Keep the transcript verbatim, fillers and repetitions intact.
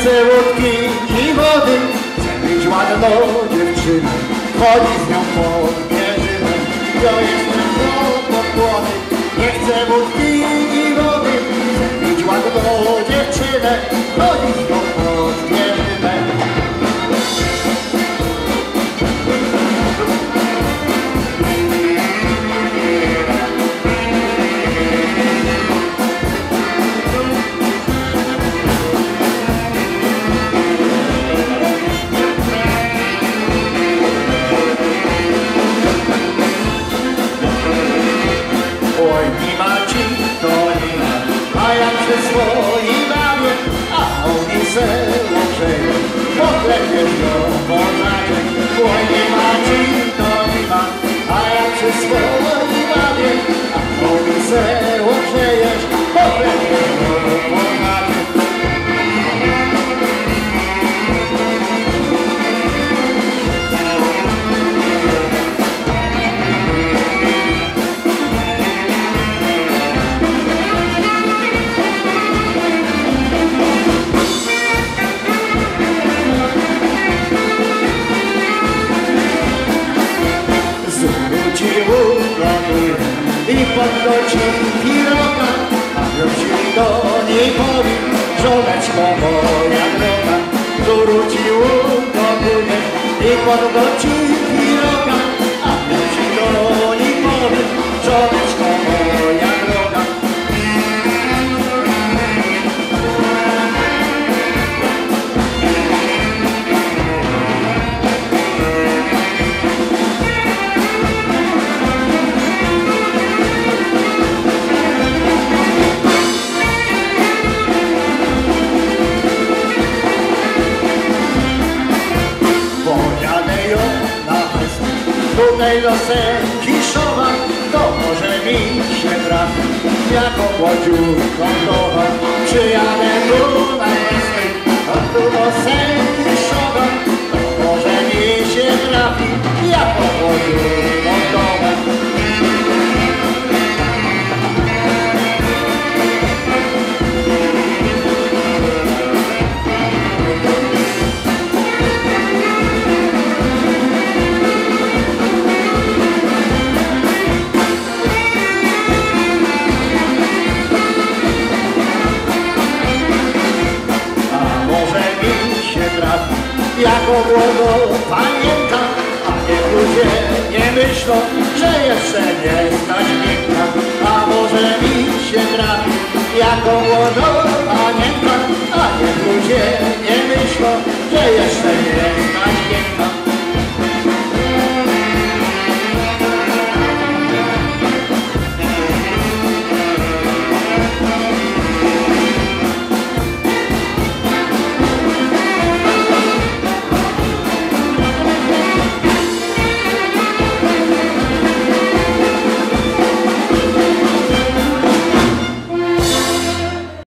chcę wódki i wody, chcę mieć ładną dziewczynę, chodzi z nią pod pierzynę. Ja jestem chłopot, nie chcę wódki i wody, chcę mieć ładną dziewczynę, chodzi z nią pod pierzynę. Oj, nie ma ci, to nie ma, a ja przy swoim mamie, a oni se łoprzeje, poklepiesz ją po znaczek. Oj, nie ma ci, to nie ma, a ja przy swoim mamie, a oni se łoprzyjesz, poklepiesz ją po znaczek. I podnoci piroga, a wróci do niej powie, żoneczko moja droga. Wróci ugotuje i podnoci piroga, a wróci do niej powie, żoneczko moja droga. Tutaj do Sędziszowa, to może mi się trafi, jako łodziówką nowa. Przyjadę tu na miastę, a tu do Sędziszowa, to może mi się trafi, jako łodziówką nowa. Jako młodo pamiętam, a niech ludzie nie myślą, że jeszcze nie stać piękna. A może mi się trafi, jako młodo pamiętam, a niech ludzie nie myślą, że jeszcze nie